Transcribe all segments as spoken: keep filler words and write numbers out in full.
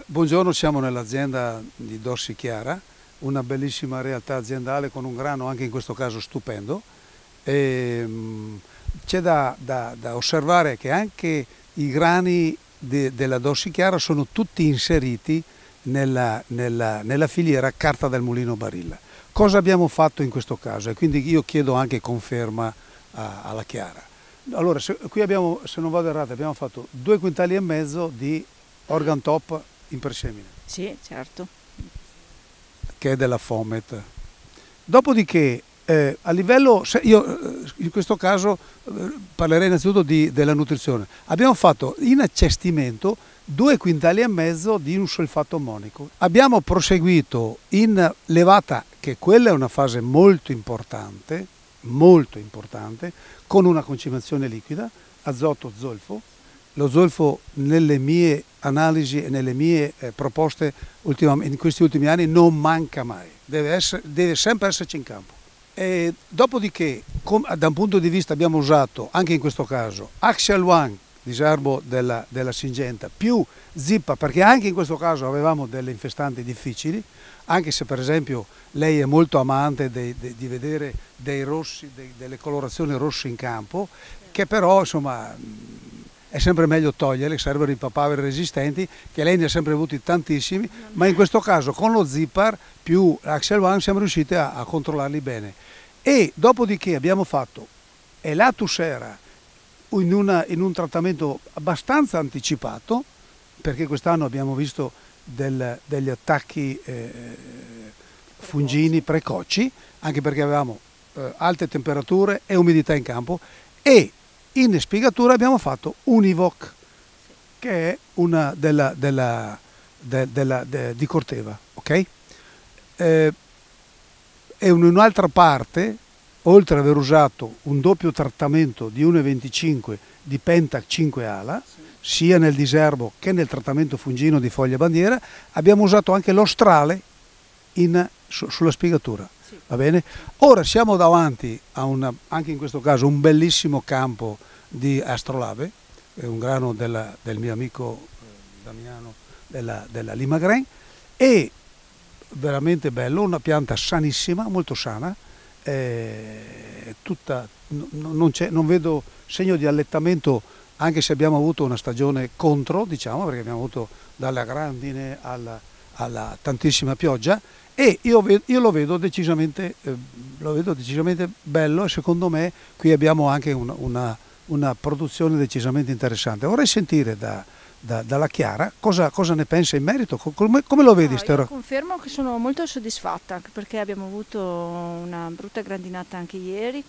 Buongiorno, siamo nell'azienda di Dorsi Chiara, una bellissima realtà aziendale con un grano anche in questo caso stupendo. C'è da, da, da osservare che anche i grani de, della Dorsi Chiara sono tutti inseriti nella, nella, nella filiera carta del mulino Barilla. Cosa abbiamo fatto in questo caso? E quindi io chiedo anche conferma a, alla Chiara. Allora, se, qui abbiamo, se non vado errato, abbiamo fatto due quintali e mezzo di Organ Top in presemine. Sì, certo. Che è della Fomet. Dopodiché, eh, a livello, io in questo caso eh, parlerei innanzitutto di, della nutrizione. Abbiamo fatto in accestimento due quintali e mezzo di un solfato ammonico. Abbiamo proseguito in levata, che quella è una fase molto importante, molto importante, con una concimazione liquida, azoto, zolfo. Lo zolfo nelle mie analisi e nelle mie eh, proposte in questi ultimi anni non manca mai, deve, essere, deve sempre esserci in campo. E dopodiché, da un punto di vista abbiamo usato, anche in questo caso, Axial One, diserbo della, della Syngenta, più Zippa, perché anche in questo caso avevamo delle infestanti difficili, anche se per esempio lei è molto amante dei, dei, di vedere dei rossi, dei, delle colorazioni rosse in campo, che però insomma è sempre meglio toglierle, servono i papaveri resistenti, che lei ne ha sempre avuti tantissimi, ma in questo caso con lo Zippar più l'Axial One siamo riusciti a, a controllarli bene. E dopodiché abbiamo fatto Elatus Era in, una, in un trattamento abbastanza anticipato, perché quest'anno abbiamo visto del, degli attacchi eh, fungini precoci, anche perché avevamo eh, alte temperature e umidità in campo, e in spiegatura abbiamo fatto Univoc, che è una della, della, de, della, de, di Corteva, ok? Eh, e in un'altra parte, oltre ad aver usato un doppio trattamento di uno virgola venticinque di Pentac cinque ala, sì, sia nel diserbo che nel trattamento fungino di foglia bandiera, abbiamo usato anche l'Ostrale in, su, sulla spiegatura. Sì. Va bene? Ora siamo davanti a una, anche in questo caso un bellissimo campo di Astrolabe, è un grano della, del mio amico Damiano della, della Limagren, e veramente bello, una pianta sanissima, molto sana, eh, tutta, non, non vedo segno di allettamento, anche se abbiamo avuto una stagione contro, diciamo, perché abbiamo avuto dalla grandine alla, alla tantissima pioggia, e io, io lo, vedo decisamente, eh, lo vedo decisamente bello, e secondo me qui abbiamo anche una, una, una produzione decisamente interessante. Vorrei sentire da, da, dalla Chiara cosa, cosa ne pensa in merito, come, come lo vedi? No, io confermo che sono molto soddisfatta, anche perché abbiamo avuto una brutta grandinata anche ieri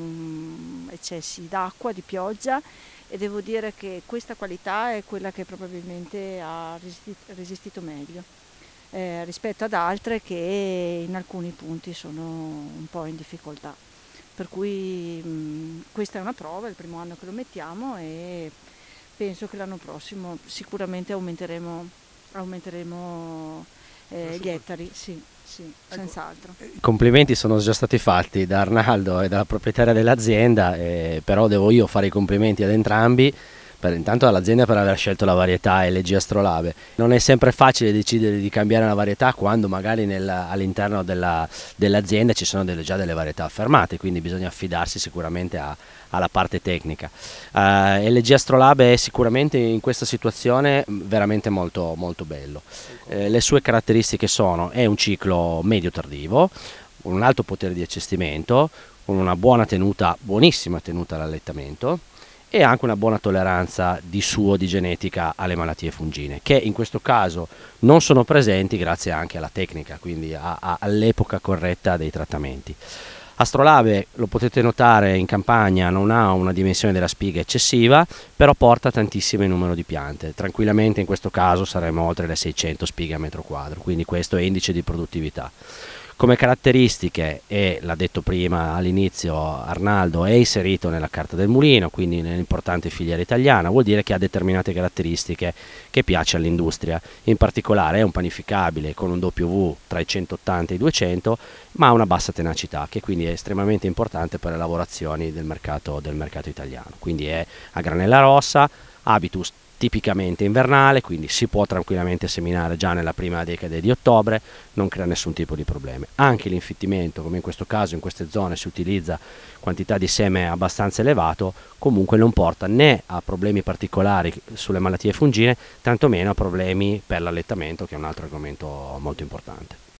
con eccessi d'acqua, di pioggia, e devo dire che questa qualità è quella che probabilmente ha resistito, resistito meglio eh, rispetto ad altre che in alcuni punti sono un po' in difficoltà. Per cui mh, questa è una prova, è il primo anno che lo mettiamo, e penso che l'anno prossimo sicuramente aumenteremo, aumenteremo eh, gli ettari, sì, sì, senz'altro. I complimenti sono già stati fatti da Arnaldo e dalla proprietaria dell'azienda, eh, però devo io fare i complimenti ad entrambi, per, intanto all'azienda per aver scelto la varietà L G Astrolabe. Non è sempre facile decidere di cambiare la varietà quando magari all'interno della, dell'azienda ci sono delle, già delle varietà affermate, quindi bisogna affidarsi sicuramente a, alla parte tecnica. Uh, L G Astrolabe è sicuramente in questa situazione veramente molto, molto bello. Eh, le sue caratteristiche sono: è un ciclo medio tardivo, un alto potere di accestimento, con una buona tenuta, buonissima tenuta all'allettamento, e anche una buona tolleranza di suo di genetica alle malattie fungine, che in questo caso non sono presenti grazie anche alla tecnica, quindi all'epoca corretta dei trattamenti. Astrolabe, lo potete notare in campagna, non ha una dimensione della spiga eccessiva, però porta tantissimo numero di piante. Tranquillamente in questo caso saremo oltre le seicento spighe a metro quadro, quindi questo è indice di produttività. Come caratteristiche, e l'ha detto prima all'inizio Arnaldo, è inserito nella carta del mulino, quindi nell'importante filiera italiana, vuol dire che ha determinate caratteristiche che piace all'industria. In particolare è un panificabile con un W W tra i centottanta e i duecento, ma ha una bassa tenacità, che quindi è estremamente importante per le lavorazioni del mercato, del mercato italiano. Quindi è a granella rossa, habitus tipicamente invernale, quindi si può tranquillamente seminare già nella prima decade di ottobre, non crea nessun tipo di problemi. Anche l'infittimento, come in questo caso in queste zone si utilizza quantità di seme abbastanza elevato, comunque non porta né a problemi particolari sulle malattie fungine, tantomeno a problemi per l'allettamento, che è un altro argomento molto importante.